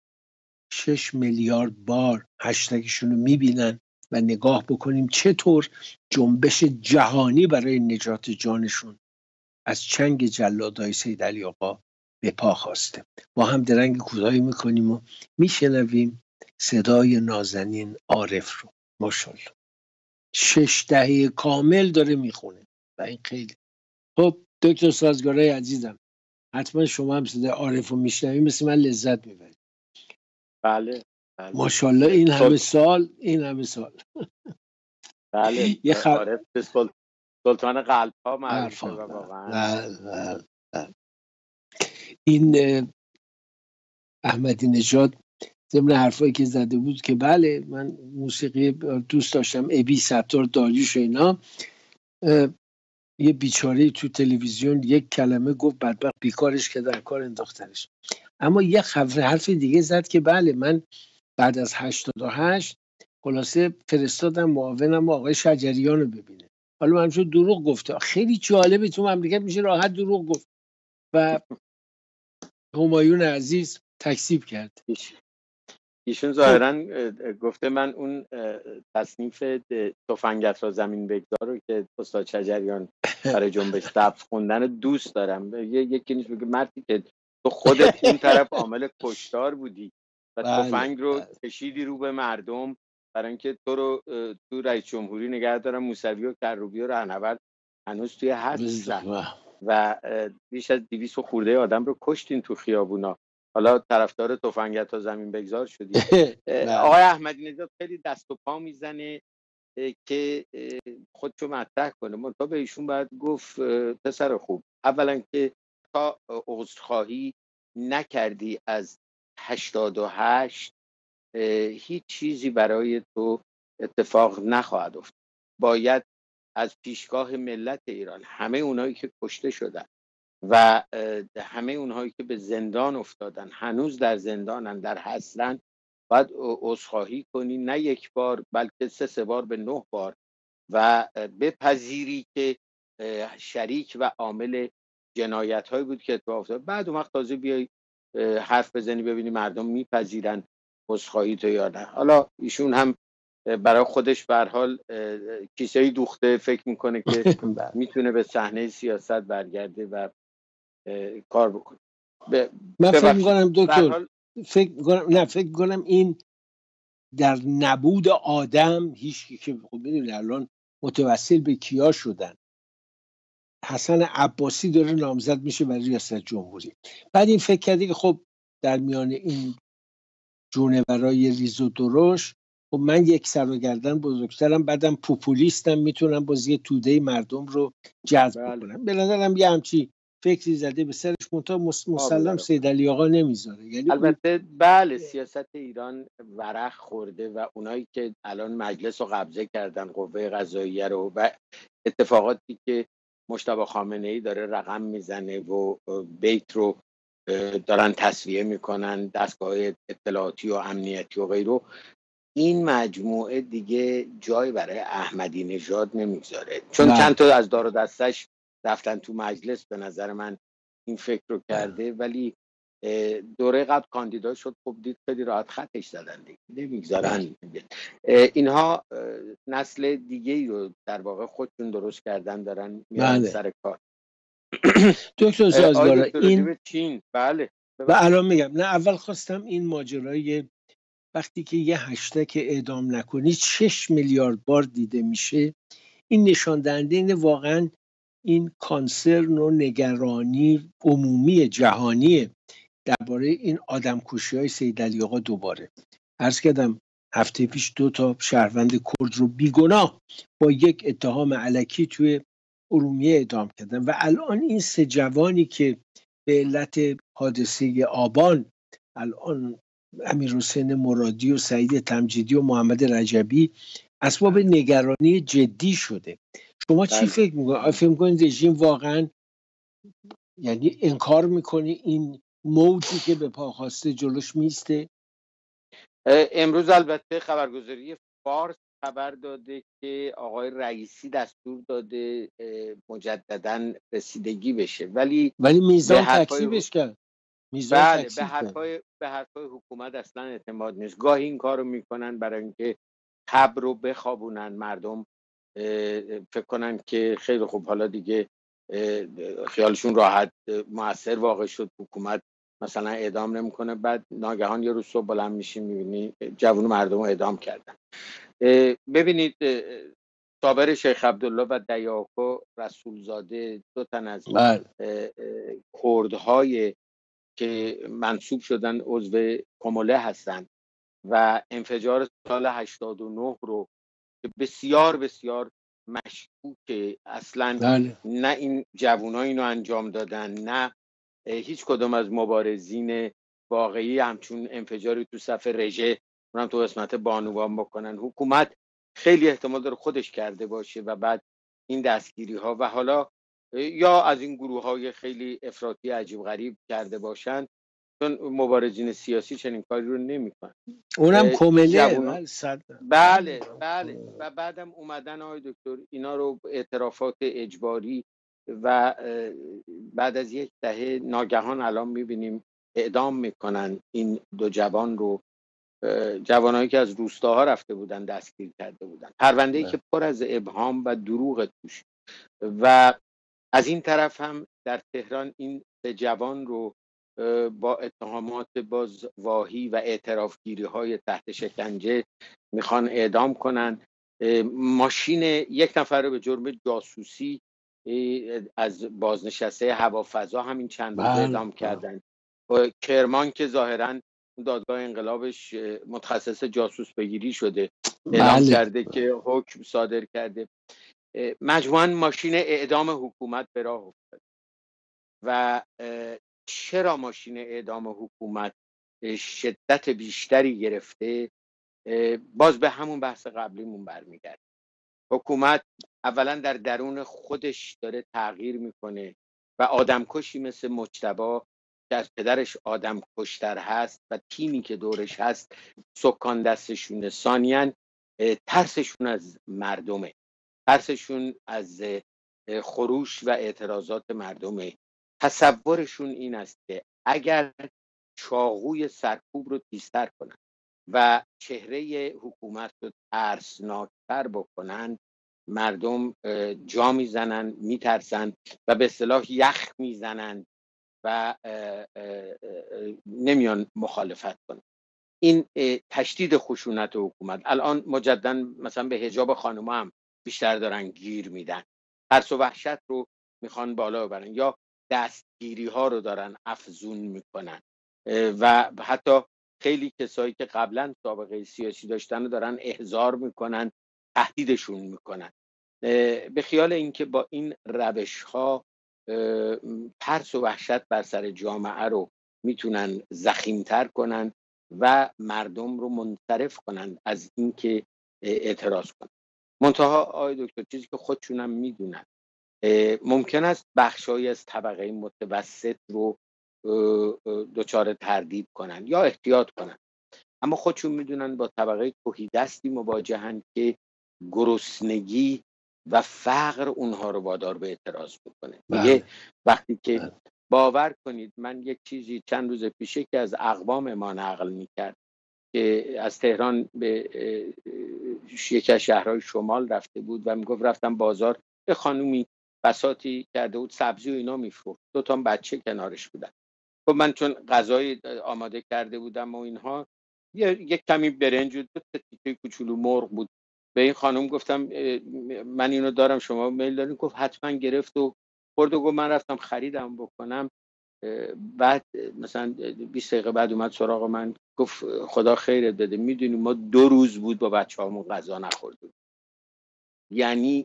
6 میلیارد بار هشتگشون رو میبینن و نگاه بکنیم چطور جنبش جهانی برای نجات جانشون از چنگ جلادای سید علی آقا به پا خواسته. با هم درنگ کوتاهی میکنیم و میشنویم صدای نازنین عارف رو. ماشاءالله 6 دهه کامل داره میخونه و این خیلی خب. دکتر سازگارای عزیزم حتما شما هم صدای عارف رو میشنویم، مثل من لذت میبرید. بله ماشاءالله این همه سال بله عارف سلطان قلب ها معروفه و واقعا این احمدی نژاد ضمن حرفایی که زده بود که بله من موسیقی دوست داشتم، ابی ستار داریوش و اینا، یه بیچاره تو تلویزیون یک کلمه گفت بدبخت بیکارش که در کار انداختنش. اما یه حرف دیگه زد که بله من بعد از 88 خلاصه فرستادم معاونم آقای شجریان رو ببینه. حالا من همچون دروغ گفته، خیلی جالبه تو مملکت میشه راحت دروغ گفت و همایون عزیز تکذیب کرد. ایشون ظاهرا گفته من اون تصنیف تفنگت را زمین بگذار رو که استاد شجریان برای جنبش سبز خوندن دوست دارم. یکی نیست بگه مردی که تو خودت اون طرف عامل کشتار بودی، و بله، تفنگ رو بله. کشیدی رو به مردم برای اینکه تو رو تو رئیس جمهوری نگه دارن. موسوی و کروبی و رهنورد هنوز توی هستن و بیش از 200 خورده آدم رو کشتین تو خیابونا. حالا طرفدار تفنگت تا زمین بگذار شدی. آقای احمدی نژاد خیلی دست و پا میزنه که خودشو مطرح کنه. منتها به ایشون باید گفت پسر خوب، اولا که تا عذرخواهی نکردی از 88 هیچ چیزی برای تو اتفاق نخواهد افتاد. باید از پیشگاه ملت ایران، همه اونایی که کشته شدن و همه اونهایی که به زندان افتادن، هنوز در زندانن، در هستن، باید عذرخواهی کنی، نه یک بار بلکه 3 بار به 9 بار، و بپذیری که شریک و عامل جنایت هایی بود که اتفاق افتاد. بعد اون وقت تازه بیای حرف بزنی ببینی مردم میپذیرن عذرخواهی تو یا نه. حالا ایشون هم برای خودش به هر حال کیسه‌ای دوخته، فکر میکنه که میتونه به صحنه سیاست برگرده و کار بکنه. من فکر میکنم دکتر، حال... فکر میکنم این در نبود آدم هیچ که خب میدونی الان متوسل به کیا شدن. حسن عباسی داره نامزد میشه برای ریاست جمهوری. بعد این فکر کردی که خب در میان این جونورای ریز و درشت، خب من یک سر و گردن بزرگترم، بعدم پوپولیستم، میتونم بازی توده مردم رو جذب کنم. به نظرم یه همچی فکری زده به سرش، منتها مسلم سید علی آقا نمیذاره. یعنی البته بله، سیاست ایران ورق خورده و اونایی که الان مجلس رو قبضه کردن، قوه قضاییه رو، و اتفاقاتی که مجتبی خامنه‌ای داره رقم میزنه و بیت رو دارن تصفیه میکنن، دستگاه اطلاعاتی و امنیتی و غیره، این مجموعه دیگه جای برای احمدی نژاد نمیگذاره. چون چند تا از دار و دستش رفتن تو مجلس، به نظر من این فکر رو کرده. ولی دوره قبل کاندیدا شد، خب دید خیلی راحت خطش زدن دیگه، نمیگذارن. اینها نسل دیگه رو در واقع خودشون درست کردن، دارن میارن سر کار. دکتر سازگارا این چین، بله. و الان میگم نه، اول خواستم این ماجرای وقتی که یه هشتگ اعدام نکنی 6 میلیارد بار دیده میشه، این نشان دهنده اینه واقعا این کانسرن و نگرانی عمومی جهانی درباره این آدمکشی های سید علی آقا. دوباره عرض کردم هفته پیش 2 تا شهروند کرد رو بیگناه با یک اتهام الکی توی ارومیه اعدام کردن و الان این 3 جوانی که به علت حادثه آبان الان امیرحسین مرادی و سعید تمجیدی و محمد رجبی اسباب نگرانی جدی شده. شما چی فکر میکنید؟ فکر میکنید رژیم واقعا یعنی انکار میکنه این موجی که به پا خواسته جلوش میسته؟ امروز البته خبرگزاری فارس خبر داده که آقای رئیسی دستور داده مجدداً رسیدگی بشه، ولی میزان تکذیبش کرد. بله، به حرفای حکومت اصلا اعتماد نیست. گاهی این کارو میکنن برای اینکه خبر رو بخوابونن، مردم فکر کنن که خیلی خوب حالا دیگه خیالشون راحت، موثر واقع شد، حکومت مثلا اعدام نمیکنه. بعد ناگهان یه روز صبح بلند میشیم میبینی جوون مردم رو اعدام کردن. ببینید صابر شیخ عبدالله و دیاکو رسولزاده 2 تن از کردهای که منصوب شدن عضو کموله هستند و انفجار سال 89 رو که بسیار بسیار مشکوکه، اصلا نه این جوونا اینو انجام دادن، نه هیچ کدوم از مبارزین واقعی همچون انفجاری تو صف رژه اونم تو قسمت بانوان بکنن. حکومت خیلی احتمال داره خودش کرده باشه و بعد این دستگیری ها و حالا یا از این گروه های خیلی افراطی عجیب غریب کرده باشن، چون مبارزین سیاسی چنین کاری رو نمیکنن. اونم کمله. بله و بعدم اومدن آقای دکتر اینا رو اعترافات اجباری و بعد از 10 دهه ناگهان الان میبینیم اعدام میکنن این 2 جوان رو، جوانایی که از روستاها رفته بودن دستگیر کرده بودن، پرونده‌ای که پر از ابهام و دروغ توش. و از این طرف هم در تهران این 3 جوان رو با اتهامات باز واهی و اعترافگیری های تحت شکنجه میخوان اعدام کنن. ماشین یک نفر رو به جرم جاسوسی از بازنشسته هوافضا همین چند روز اعدام کردن. کرمان که ظاهراً دادگاه انقلابش متخصص جاسوس بگیری شده اعلام کرده که حکم صادر کرده. مجموعاً ماشین اعدام حکومت به راه افتاد. و چرا ماشین اعدام حکومت شدت بیشتری گرفته؟ باز به همون بحث قبلیمون برمیگرد. حکومت اولا در درون خودش داره تغییر میکنه و آدمکشی مثل مجتبی که از پدرش آدم کشتر هست و تیمی که دورش هست سکان دستشونه. ثانیاً ترسشون از مردمه، ترسشون از خروش و اعتراضات مردمه. تصورشون این است که اگر چاقوی سرکوب رو تیزتر کنن و چهره حکومت رو ترسناکتر بکنن، مردم جا میزنن، میترسن و به اصطلاح یخ میزنن و نمیان مخالفت کنن. این تشدید خشونت حکومت. الان مجددا مثلا به حجاب خانوما هم بیشتر دارن گیر میدن، ترس و وحشت رو میخوان بالا ببرن، یا دستگیری ها رو دارن افزون میکنن و حتی خیلی کسایی که قبلا سابقه سیاسی داشتن رو دارن احضار میکنن، تهدیدشون میکنن. به خیال اینکه با این روش ها ترس و وحشت بر سر جامعه رو میتونن ضخیم‌تر کنن و مردم رو منصرف کنن از اینکه اعتراض کنن. منتها آقای دکتر چیزی که خودشونم میدونن، ممکن است بخشایی از طبقه متوسط رو دچار تردید کنن یا احتیاط کنن، اما خودشون میدونن با طبقه تهیدستی مواجهن که گرسنگی و فقر اونها رو وادار به اعتراض میکنه. دیگه وقتی که باور کنید، من یک چیزی چند روز پیشه که از اقوام ما نقل میکرد که از تهران به یکی از شهرهای شمال رفته بود و میگفت رفتم بازار، به خانومی بساطی کرده بود سبزی و اینا میفروخت، 2 تا بچه کنارش بودن. خب من چون غذای آماده کرده بودم و اینها، یک کمی برنج و 2 تا تیکه کوچولو مرغ بود. به این خانم گفتم من اینو دارم، شما میل دارین؟ گفت حتما. گرفت و خورد و گفت من رفتم خریدم بکنم. بعد مثلا 20 دقیقه بعد اومد سراغ من، گفت خدا خیرت بده، میدونی ما 2 روز بود با بچه‌هامون غذا نخوردیم. یعنی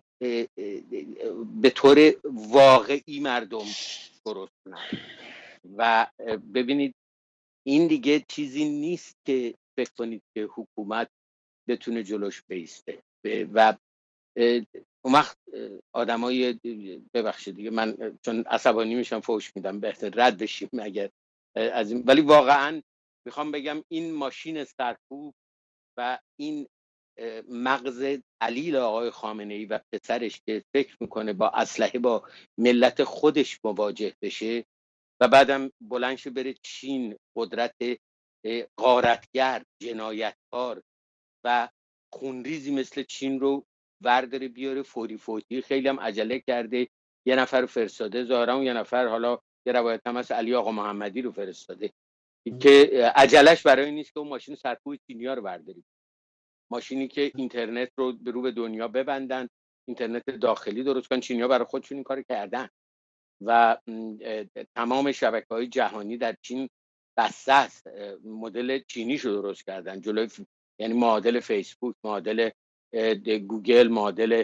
به طور واقعی مردم گرسنه‌اند. و ببینید این دیگه چیزی نیست که فکر کنید که حکومت بتونه جلوش بیسته. و اون وقت آدمای، ببخشید دیگه من چون عصبانی میشم فوش میدم، بهتر رد بشیم اگر از این. ولی واقعا میخوام بگم این ماشین سرکوب و این مغز علیل آقای خامنه ای و پسرش که فکر میکنه با اسلحه با ملت خودش مواجه بشه و بعدم بلندش بره چین، قدرت غارتگر، جنایتکار و خونریزی مثل چین رو ورداره بیاره فوری فوتی. خیلی هم عجله کرده، یه نفر فرستاده، ظاهرا اون یه نفر، حالا یه روایت هم هست علی آقا محمدی رو فرستاده که عجلش برای نیست که اون ماشین سرکوب چینی‌ها رو برداره، ماشینی که اینترنت رو به دنیا ببندن، اینترنت داخلی درست کنن. چینی‌ها برای خودشون این کار کردن و تمام شبکه‌های جهانی در چین بسته است. مدل چینی شو درست کردن جلوی، یعنی معادل فیسبوک، معادل گوگل، معادل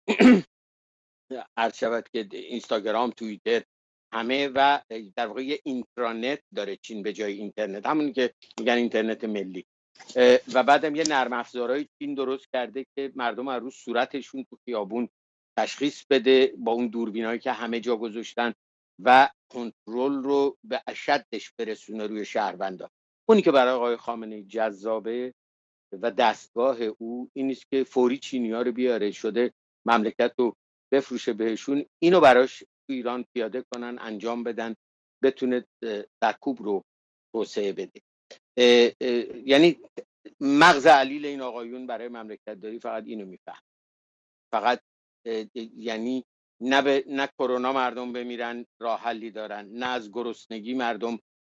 عرض شود که اینستاگرام، توییتر، همه. و در واقع اینترنت داره چین به جای اینترنت، همونی که میگن اینترنت ملی. و بعدم یه نرم افزارهای چین درست کرده که مردم از رو صورتشون تو خیابون تشخیص بده با اون دوربینایی که همه جا گذاشتن و کنترل رو به اشدش برسونه روی شهروندا. اونی که برای آقای خامنه‌ای جذابه و دستگاه او این است که فوری چینی‌ها رو بیاره، شده مملکت رو بفروشه بهشون، اینو براش تو ایران پیاده کنن، انجام بدن، بتونه سرکوب رو توسعه بده. یعنی مغز علیل این آقایون برای مملکت داری فقط اینو میفهم. فقط یعنی نه کرونا مردم بمیرن راه حلی دارن، نه از گرسنگی مردم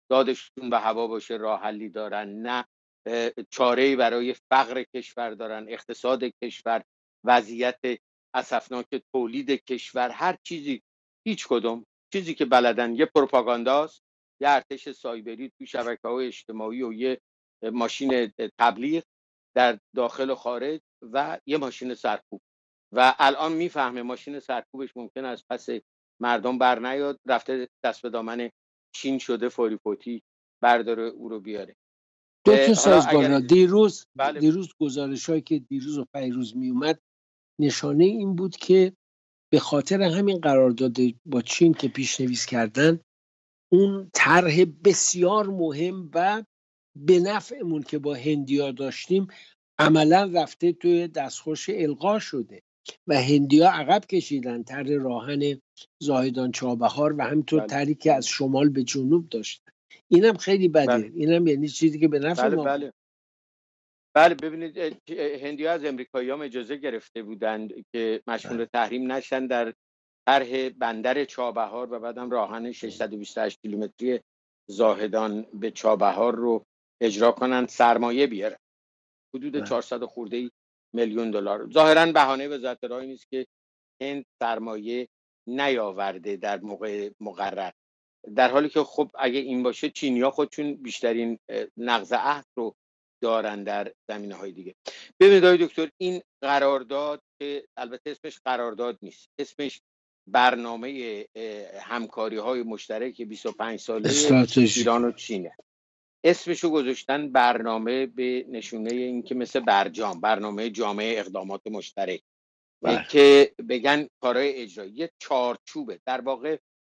دادشون به هوا باشه راه حلی دارن، نه چاره‌ای برای فقر کشور دارن، اقتصاد کشور، وضعیت اسفناک تولید کشور، هر چیزی، هیچ کدوم چیزی که بلدن یه پروپاگانداست، یه ارتش سایبری تو شبکه‌های اجتماعی و یه ماشین تبلیغ در داخل و خارج و یه ماشین سرکوب. و الان میفهمه ماشین سرکوبش ممکن است پس مردم بر نیاد، رفته دست به دامن چین شده، فوری فوتی برداره او رو بیاره. دکتر حالا سازگارا، اگر بله دیروز گزارش‌هایی که دیروز و پیروز می اومد نشانه این بود که به خاطر همین قرارداد با چین که پیشنویس کردن، اون طرح بسیار مهم و به نفعمون که با هندیا داشتیم عملا رفته توی دستخوش الغا شده و هندیا عقب کشیدن طرح راهن زاهدان چابهار و همینطور بله طرحی که از شمال به جنوب داشتن. اینم خیلی بده، بله اینم یعنی چیزی که به نفع بله ما بود. بله بله ببینید، هندی‌ها از امریکایی‌ها اجازه گرفته بودند که مشمول تحریم نشن در طرح بندر چابهار و بعدم راهن 628 کیلومتری زاهدان به چابهار رو اجرا کنن، سرمایه بیارن حدود 400 خورده میلیون دلار. ظاهراً بهانه وزارت راه نیست که هند سرمایه نیاورده در موقع مقرر، در حالی که خب اگه این باشه چینی‌ها خودشون بیشترین نقض عهد رو دارن در زمینه‌های دیگه. ببینید آقای دکتر، این قرارداد که البته اسمش قرارداد نیست، اسمش برنامه همکاری‌های مشترک 25 ساله استراتژی ایران و چینه. اسمشو گذاشتن برنامه به نشونه این که مثل برجام، برنامه جامع اقدامات مشترک، که بگن کارهای اجرایی، یه چارچوبه، در واقع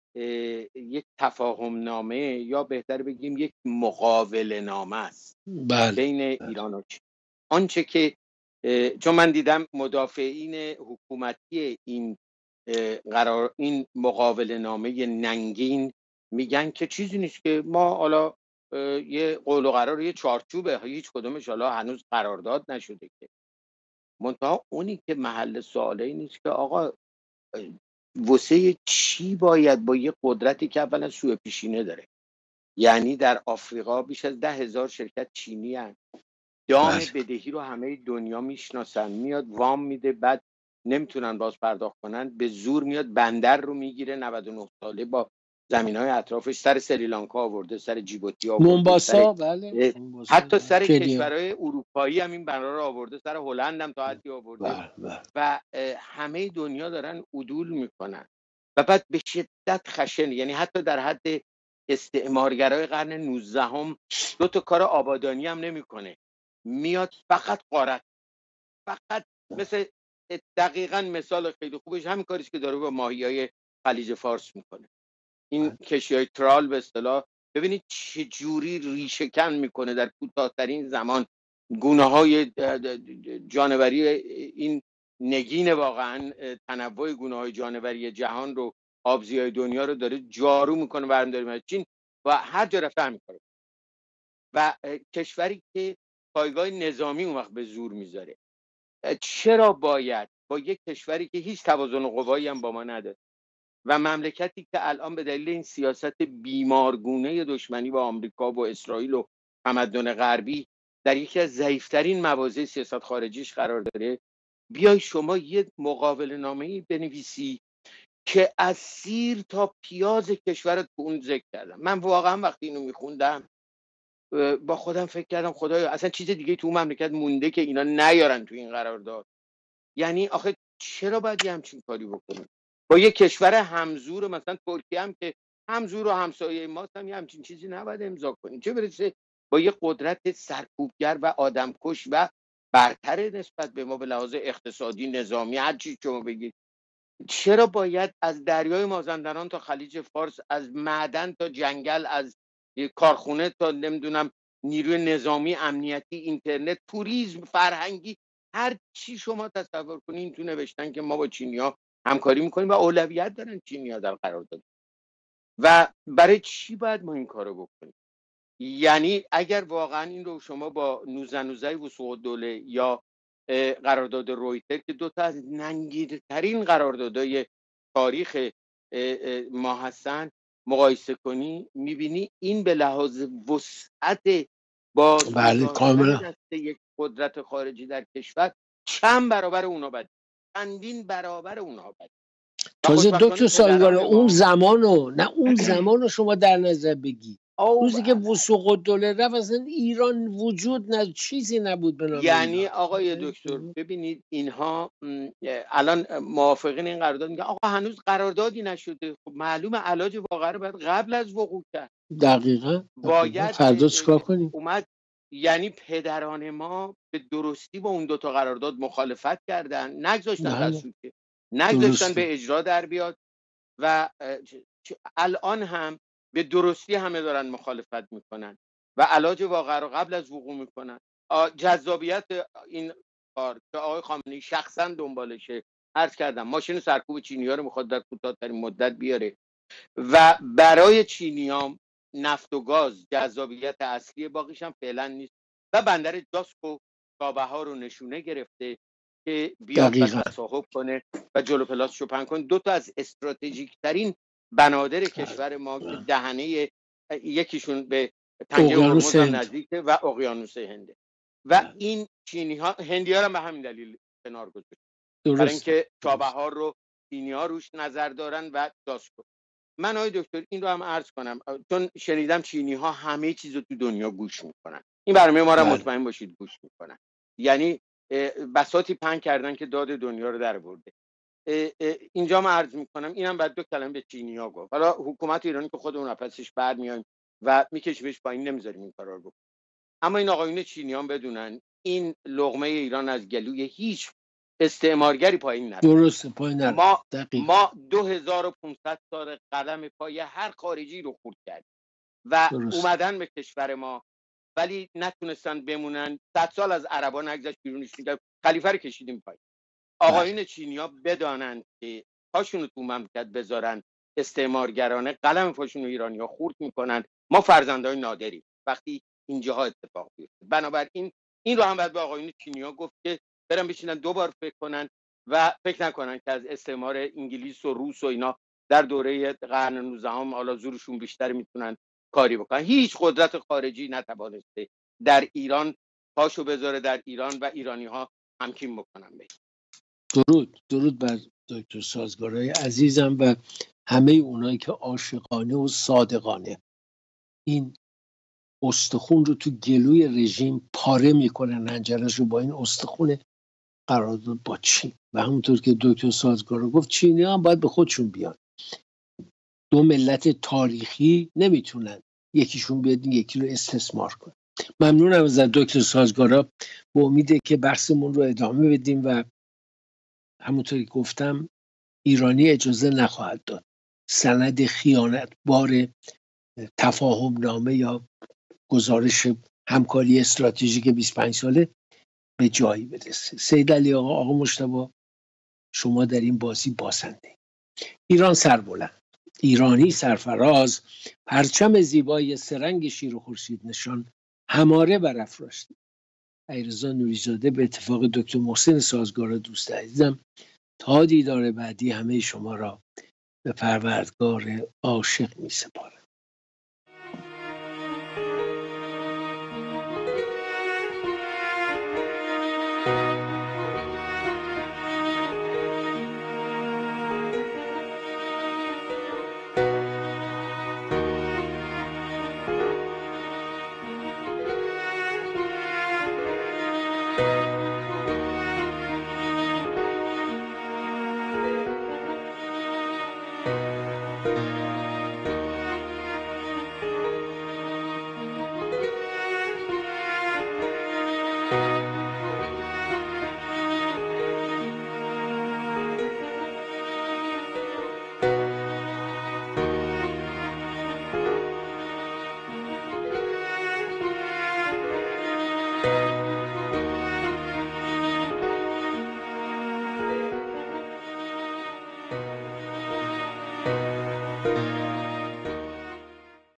یک تفاهم نامه یا بهتر بگیم یک مقابله نامه است بین ایران و چین. آنچه که چون من دیدم مدافعین حکومتی این این مقابله نامه ننگین میگن که چیزی نیست، که ما حالا یه قول و قرار، یه چارچوبه، هیچ کدومش حالا هنوز قرارداد نشده که. منتها اونی که محل سواله این نیست که آقا واسه چی باید با یه قدرتی که اولا سوء پیشینه داره، یعنی در آفریقا بیش از 10,000 شرکت چینی هست، دام بدهی رو همه دنیا میشناسن، میاد وام میده، بعد نمیتونن باز پرداخت کنن، به زور میاد بندر رو میگیره 99 ساله با زمینهای اطرافش، سر سریلانکا آورده، سر جیبوتی آورده، مونباسا، بله حتی سر کشورهای اروپایی هم این بندر رو آورده، سر هلند هم تا حدی آورده و همه دنیا دارن عدول میکنن و بعد به شدت خشن، یعنی حتی در حد استعمارگرای قرن 19 هم 2 تا کار آبادانی هم نمیکنه، میاد فقط غارت، فقط مثل دقیقاً مثال خیلی خوبش همین کاریست که داره با ماهیای خلیج فارس میکنه. این کشی‌های ترال به اصطلاح، ببینید چه جوری ریشه‌کن میکنه در کوتاه‌ترین زمان گونه‌های جانوری. این نگین واقعاً تنوع گونه‌های جانوری جهان رو، آبزیای دنیا رو داره جارو میکنه برمی‌داره چین و هر جا رفته هم میکنه. و کشوری که پایگاه نظامی اون وقت به زور میذاره، چرا باید با یک کشوری که هیچ توازن قوایی هم با ما نداره و مملکتی که الان به دلیل این سیاست بیمارگونه دشمنی با آمریکا و اسرائیل و تمدن غربی در یکی از ضعیفترین مواضع سیاست خارجیش قرار داره، بیای شما یه مقابله نامه‌ای بنویسی که از سیر تا پیاز کشورت به اون ذکر کردم. من واقعا وقتی اینو میخوندم با خودم فکر کردم خدایا اصلا چیز دیگه تو مملکت مونده که اینا نیارن تو این قرارداد؟ یعنی آخه چرا باید یه همچین کاری بکنیم با یه کشور همزور مثلا ترکیه هم که همزور و همسایه ماست هم یه همچین چیزی نباید امضا کنیم، چه برسه با یه قدرت سرکوبگر و آدمکش و برتر نسبت به ما به لحاظ اقتصادی، نظامی، هر چی شما بگید. چرا باید از دریای مازندران تا خلیج فارس، از معدن تا جنگل، از کارخونه تا نمیدونم نیروی نظامی، امنیتی، اینترنت، توریسم، فرهنگی، هر چی شما تصور کنین تو نوشتن که ما با چینی‌ها همکاری میکنیم و اولویت دارن چینی‌ها در قرارداد. و برای چی باید ما این کارو بکنیم؟ یعنی اگر واقعا این رو شما با نوزنوزای وثوق الدوله یا قرارداد رویتر که 2 تا از ننگین‌ترین قراردادهای تاریخ ما هستن، مقایسه کنی میبینی این به لحاظ وسعت بله بازگذاشتن کاملا. دست یک قدرت خارجی در کشور چند برابر اونا بده، چندین برابر اونا بده. و تازه خوشبختانه دکتر سالگار پدران اون ما زمانو، نه اون زمانو شما در نظر بگی، او روزی که وثوق الدوله رفت اصلا ایران وجود نه، چیزی نبود به نام یعنی ایران. آقای دکتر ببینید اینها الان موافقین این قرارداد میگن آقا هنوز قراردادی نشده. خب معلومه علاج واقعا رو باید قبل از وقوع کرد. دقیقاً باید فردا چیکار کنیم؟ اومد. یعنی پدران ما به درستی با اون دوتا قرارداد مخالفت کردن، نگذاشتن بله تصویب شه، نگذاشتن درسته. به اجرا در بیاد و الان هم به درستی همه دارن مخالفت میکنن و علاج واقع رو قبل از وقوع میکنن. جذابیت این کار که آقای خامنه‌ای شخصا دنبالشه، عرض کردم ماشین سرکوب چینی‌ها رو میخواد در کوتاه‌ترین مدت بیاره و برای چینیام نفت و گاز جذابیت اصلی، باقیش هم فعلا نیست و بندر جاسکو تابه‌ها رو نشونه گرفته که بیاد و دقیقاً تصاحب کنه و جلو پلاس شپن کنه. دو تا از استراتژیک ترین بنادر کشور ما که دهنه یکیشون به پنجه اقیانوس هرمز هم هند. نزدیکه و اقیانوس هنده و این چینی ها هندی ها هم به همین دلیل کنار گذاشت، برای درسته اینکه چابهار رو چینی ها روش نظر دارن و جاسکو. من آقای دکتر این رو هم عرض کنم چون شنیدم چینی ها همه چیز رو تو دنیا گوش میکنن، این برنامه ما رو بله مطمئن باشید گوش میکنن. یعنی بساطی پنگ کردن که داد دنیا رو در برده. اینجا من عرض میکنم اینم بعد دو کلمه به چینی ها گفت. حالا حکومت ایرانی که خودمون نفسش بعد میایم و میکشیمش پایین، نمیذاریم این کارا رو بکنه. اما این آقایون چینی ها بدونن این لقمه ایران از گلوی هیچ استعمارگری پایین نره. درسته پای نرفت. دقیقاً ما 2500 سال قدم پای هر خارجی رو خورد کردیم و درست. اومدن به کشور ما ولی نتونستن بمونن. 100 سال از عربا نگذشت بیرونش میکرد، خلیفه رو کشیدیم پایین. بله آقایون چینیا بدانن که پاشون رو تو مملکت بذارن استعمارگرانه قلم پاشون رو ایرانی‌ها خورد میکنن. ما فرزندای نادری وقتی اینجاها اتفاق بیفته. بنابراین این رو هم باید به آقایون چینیا گفت که برن بشینن دوبار فکر کنن و فکر نکنن که از استعمار انگلیس و روس و اینا در دوره قرن 19 حالا زورشون بیشتر میتونن کاری بکنن. هیچ قدرت خارجی نتوانسته در ایران پاشو بذاره در ایران و ایرانی‌ها همکین بکنن به. درود بر دکتر سازگارای عزیزم و همه اونایی که عاشقانه و صادقانه این استخون رو تو گلوی رژیم پاره میکنن، هنجرش رو با این استخون قرارداد با چین. و همونطور که دکتر سازگارا گفت چینی هم باید به خودشون بیان. دو ملت تاریخی نمیتونن یکیشون بیاد یکی رو استثمار کنه. ممنونم از دکتر سازگارا، با امیده که بحثمون رو ادامه بدیم و همونطور که گفتم ایرانی اجازه نخواهد داد سند خیانت بار تفاهم نامه یا گزارش همکاری استراتژیک 25 ساله به جایی برسه. سید علی آقا مجتبی، شما در این بازی بازنده. ایران سربلند، ایرانی سرفراز، پرچم زیبای سرنگ شیر و خورشید نشان هماره برافراشته. علیرضا نوری‌زاده به اتفاق دکتر محسن سازگار دوست عزیزم، تا دیدار بعدی همه شما را به پروردگار عاشق می سپارم.